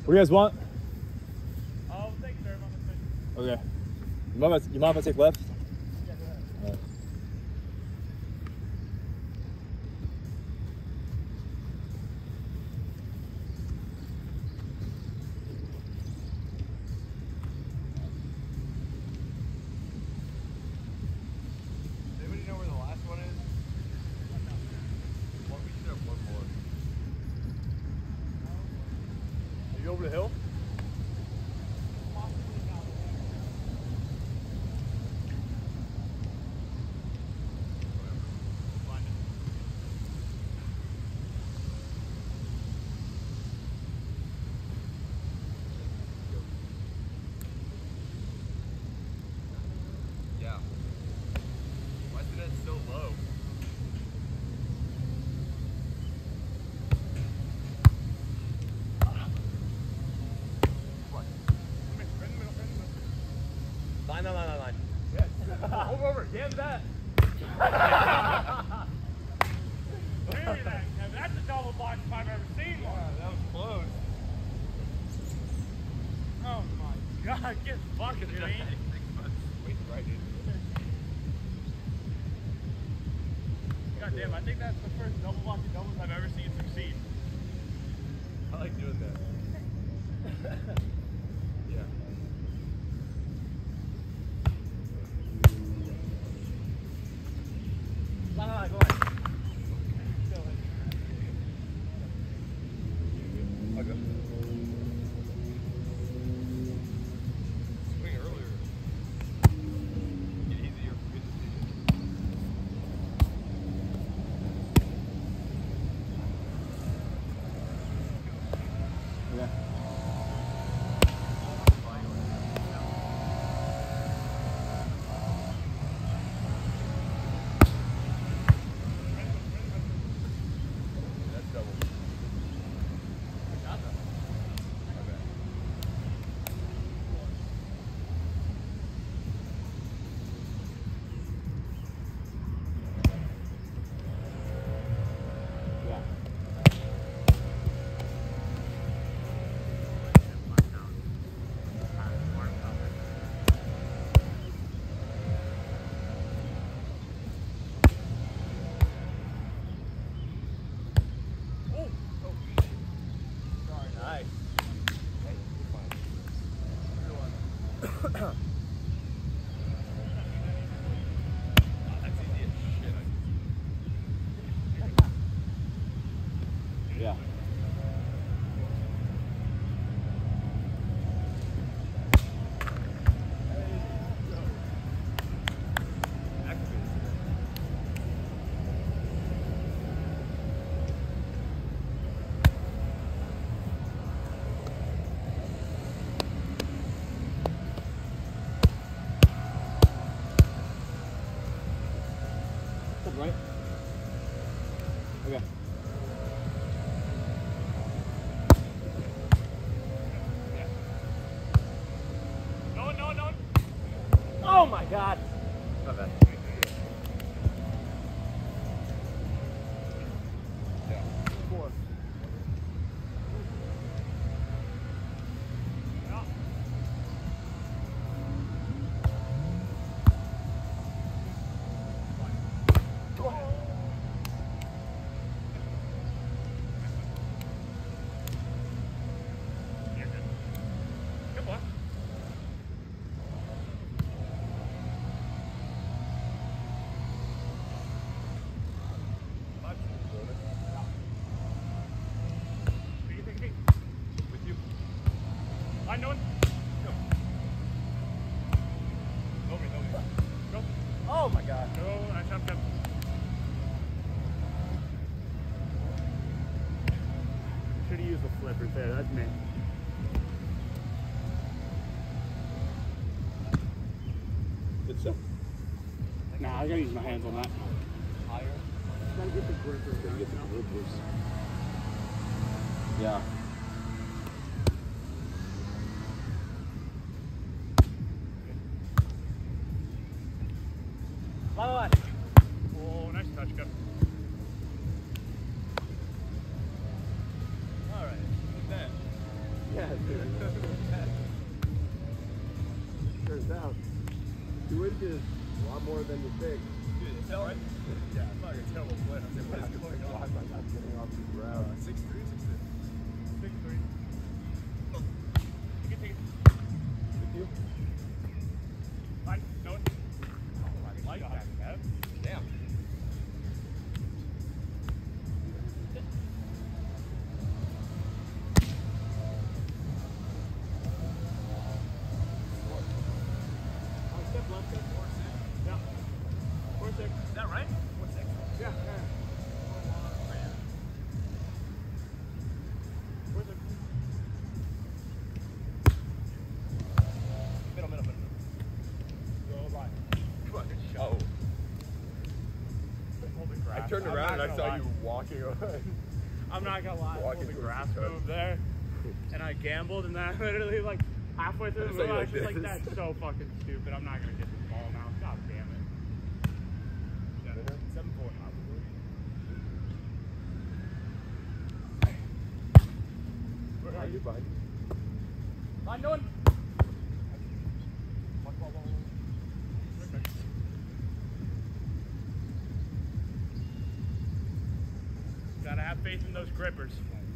What do you guys want? We'll take third on the fish. Okay. You mind if I take left? Yeah, go ahead. All right. Anybody know where the last one is? Well, we should have one more. Are you over the hill? Yeah. Why is it so low? Line. Yeah. Over. Damn that. Bury that. Now that's a double block if I've ever seen one. That was close. Oh my god, get fucked, Jimmy. Wait, right, dude. God damn, I think that's the first double block of doubles I've ever seen succeed. I like doing that. Yeah. Line, go ahead. I'll go. Swing earlier. Get easier for good decisions. Yeah. That's double. Okay. Yeah. Nice. That's easy as shit. Yeah. Right? Okay. No. Oh my god. Not bad. Yeah. 4. Good boy. Take. With you. I know it. Go. Nobody. Go. Oh my god. Go. I jumped up. Should have used the flippers there. That's me. Good stuff. Nah, I gotta use my hands on that. Higher. Gotta get the grip. Gotta get the grip loose. Yeah. Oh, nice touch, Cup. All right. Look at that. Yeah. Turns out, 2 inches, a lot more than you think. Dude, is that right? Yeah, it's like a terrible play. I was like, what is going Why on? am I not getting off the ground? 6'3", 6'3". 6'3". You can take it. With you? Fine. No one. Oh, Like that, Kev. Damn. Step left, step 4, 6. Yeah. 4, 6. Is that right? 4'6". Yeah. 4, 6. Middle. Go by. Come on, good shot. Oh. Hold the grass. I turned I'm around not and I gonna saw lie. you walking away. I'm not gonna lie. I Walking pulled the towards grass the coast. move there, and I gambled, and then I literally like halfway through the It's move, like I was just this. like, "That's so fucking stupid. I'm not gonna get this ball now. God damn it." Yeah, 7-4. Where are you, bud? Line going. Gotta have faith in those grippers.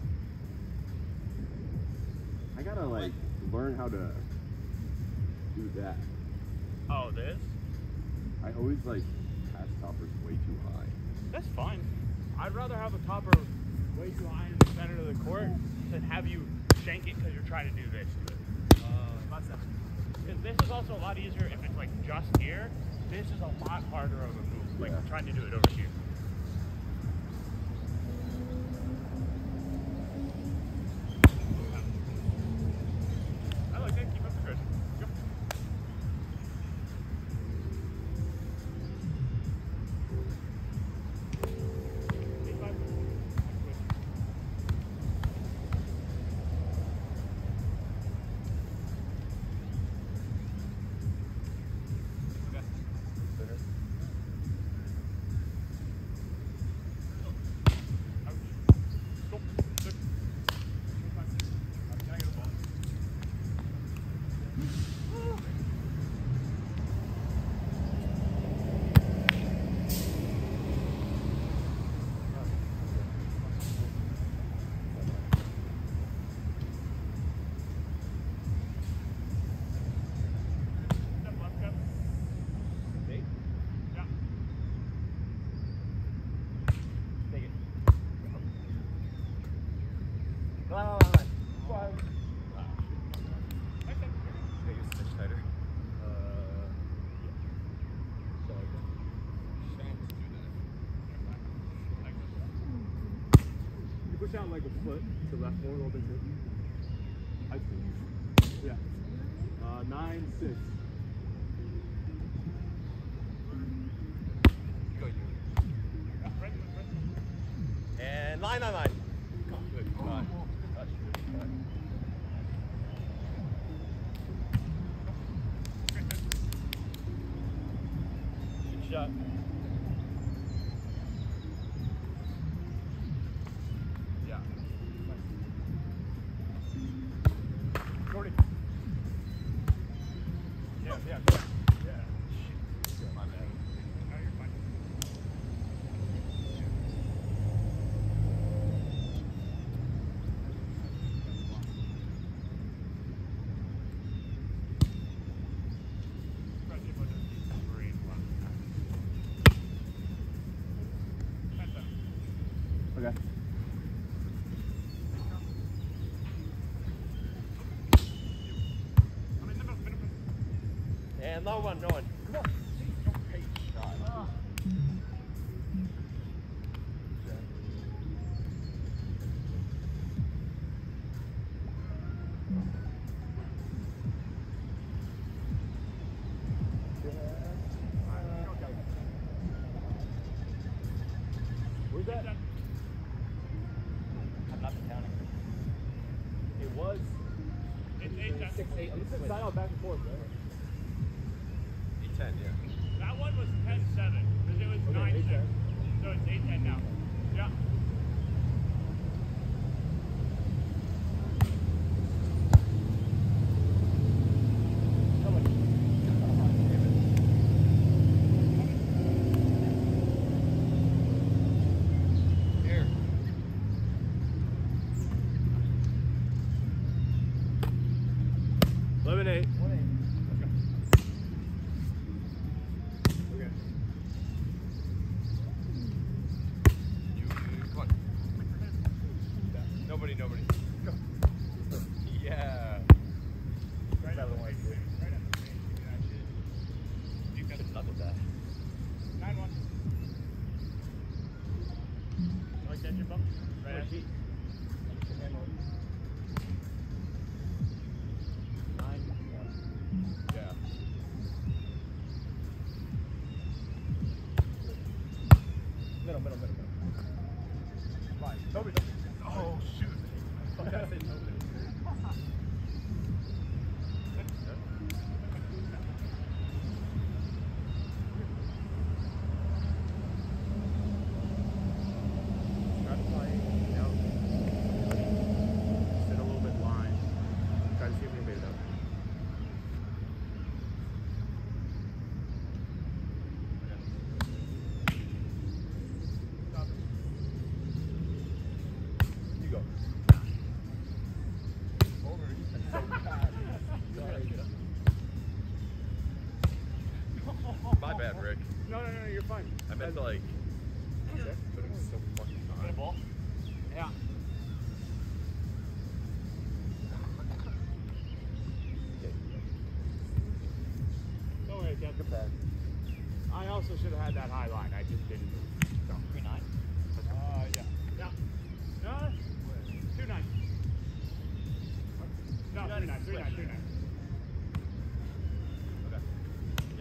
I gotta like learn how to do that. Oh, this? I always like pass toppers way too high. That's fine. I'd rather have a topper way too high in the center of the court than have you shank it because you're trying to do this to it. Because this is also a lot easier if it's like just here. This is a lot harder of a move, like Yeah. trying to do it over here. I like that. Keep up the aggression. Yep. Push out like a foot to left more, a little bit too. I see. Yeah. 9-6. And line. Good shot. Touch, good shot. Good shot. Yeah. Jordy. Yeah. Yeah. My bad. No, you're fine. Okay. And low one, no one. Come on. Great shot. Where's that? I'm not counting. It was It's 8-10. 6-8. I'm just side out back and forth, right? 8-10, yeah. That one was 10-7 because it was Okay, 9-6. 8-10. So it's 8-10 now. Yeah. 11-8. 1-8. Okay. Come on. Nobody. Go. Yeah. Right out of the way. Right out of the way. You got Good luck with that. 9-1. You like that, Jimbo? Right at you. 9-1. Yeah. Middle. Fine. Toby. Oh, shoot. I thought I said Toby. Try to play, sit a little bit line. Try to see if we can bait it up. You go. Over. So bad. Sorry. My bad, Rick. No, you're fine. I meant to like. Okay. But it was so fucking Got a high. ball? Yeah. Don't worry, Ken. Good pass. I also should have had that high line. I just didn't. So. 3-9? Yeah. Yeah. No, 2-9. No, 3-9. 3-9. Okay. Yeah.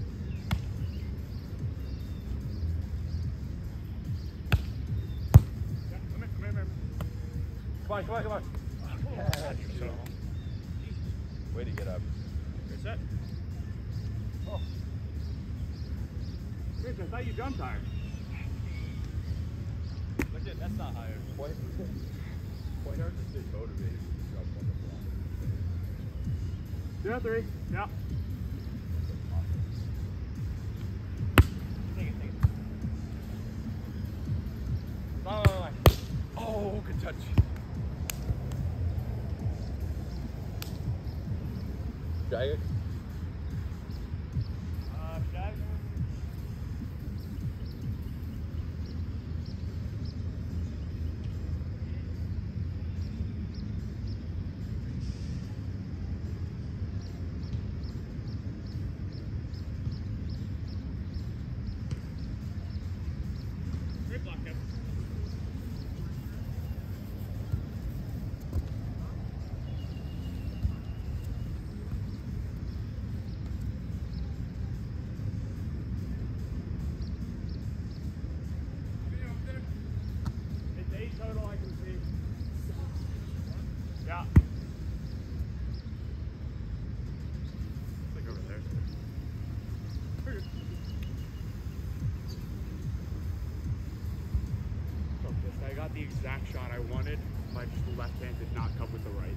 Yeah, come here. Come on. Way to get up. Good set. Oh. Rich, I thought you jumped higher. Look at that's not higher. Point hard to stay motivated. Yeah, 3. Yeah. Take it. Line. Oh, good touch. Drag it. Shag. Great block, Kevin. It's 8 total, I can see. Yeah. It's like over there. Pretty good. Focus. I got the exact shot I wanted. My just left hand did not come with the right.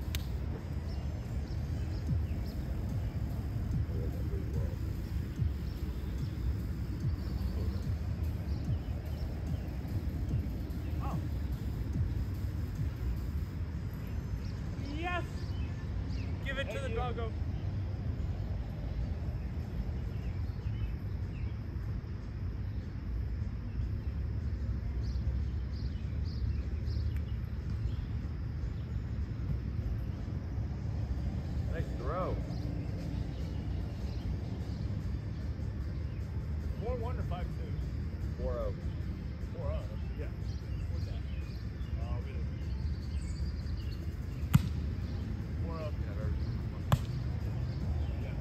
Oh. Yes! Give it to the doggo. Nice throw. 4-1 or 5-2? 4-0. 4-0. Yeah. What's that? Really? 4-0. Yeah.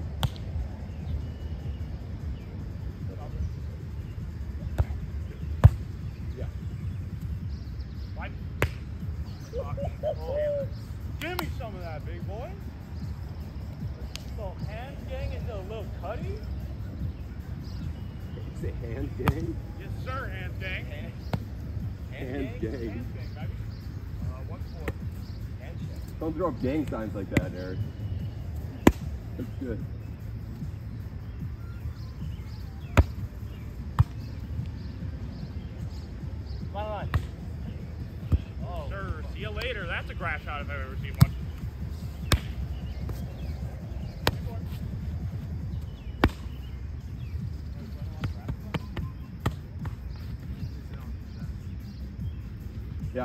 Yeah. Five. Oh. Give me some of that, big boy. Little hand gang into a little cutty. Is it hand gang? Yes, sir, hand gang. Hand gang. Hand gang, baby. 1-4. Handshake. Don't throw up gang signs like that, Eric. That's good. Line. Oh, sir. See you later. That's a grass shot if I've ever seen one. Yeah.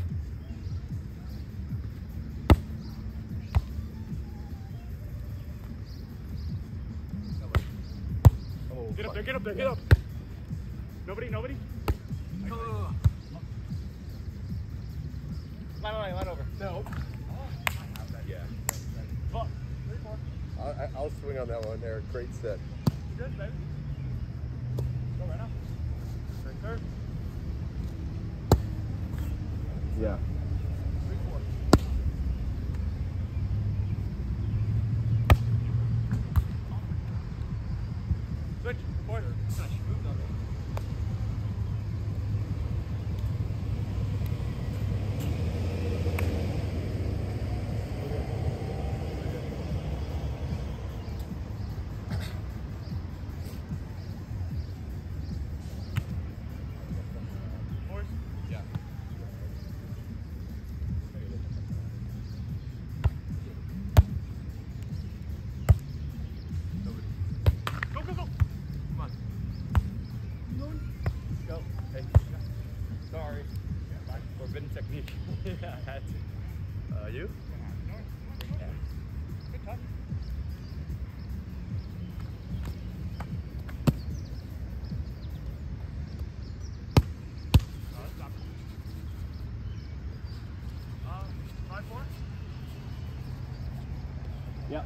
Oh, Get up there, get up there, get up. Nobody. Line over. no. Yeah. Fuck. I'll swing on that one there. Great set. Good, baby. Go right now. Straight third. Yeah. 3-4. Switch. Fourth. Fourth. Yeah. Go, go, go. Come on. Go. Hey. Sorry. Forbidden technique. Yeah, I had to. You? Yeah. Good touch. Stop. 5-4. Yeah.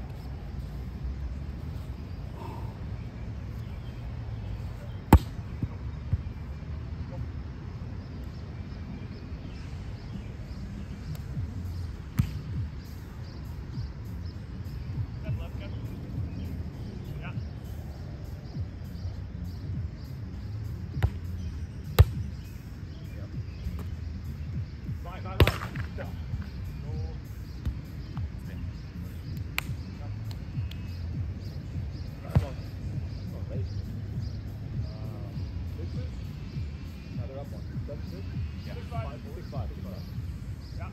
Step left, Kevin. Yeah. Line. Go. Now they're up one. 7-6? Yeah. 5-5. Yeah.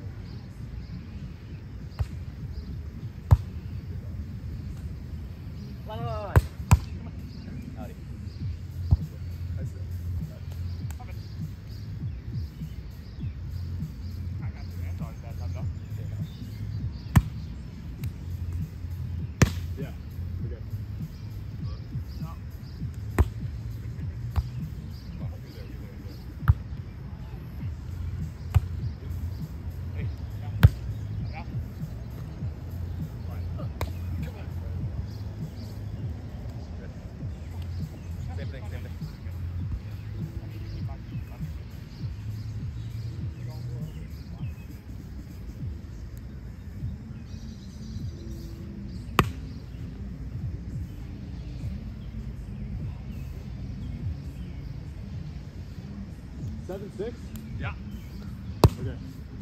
Line. Howdy. Coming. I got two hands on it that time, though. Yeah. We're good. No. Hey. Yeah. Yeah. Same thing. Seven, 6? Yeah. Okay.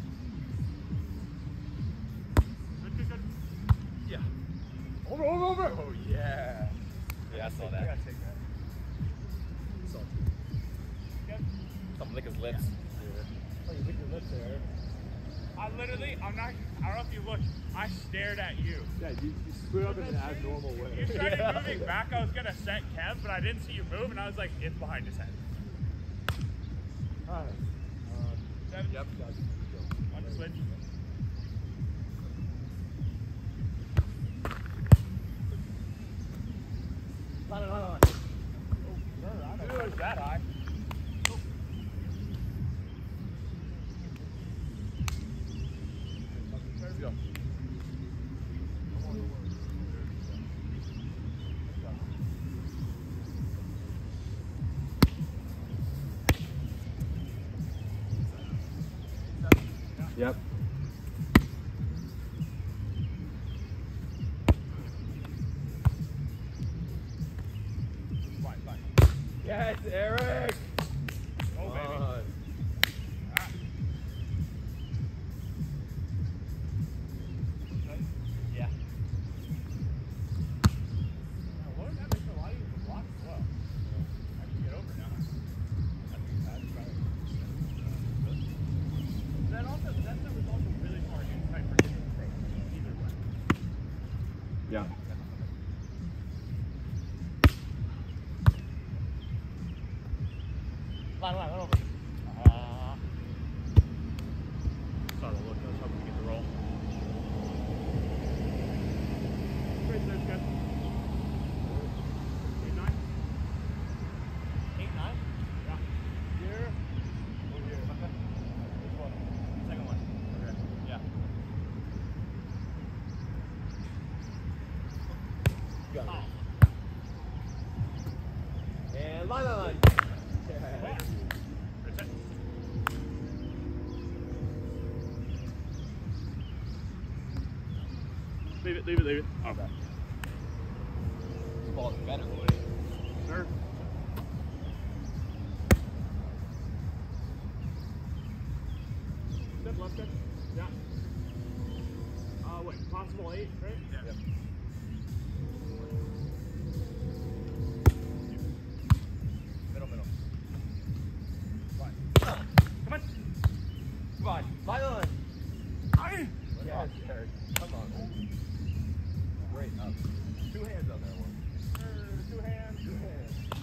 Good. Yeah. Over. Oh yeah. Yeah, I saw I that. gotta take that. Salty. Good. Something lick his lips. Oh, you lick your lips there. I don't know if you looked, I stared at you. Yeah, you split up in an abnormal way. You started moving back, I was gonna set Kev, but I didn't see you move, and I was like, it's behind his head. Alright. 7. Yep. On the switch. Line. Oh, I don't know if it's that high. Let's go. Yep. Fine. Yes, Eric. Oh, baby. Ah. Okay. Yeah. Now, what that makes a lot easier to block as well. I can get over now. That was also really hard inside for his approach. Either way. Yeah. Line over. got it. And line. Yeah. That's it. Leave it, leave it, leave it. Okay. This ball is better, Woody. Sir. Step left step. Yeah. Wait, possible 8, right? Yeah. Yep. Middle. Fine. Come on. Come on, line. Aye. Yes, Eric. Come on. Great. Up. 2 hands on that one. 2 hands. 2 hands.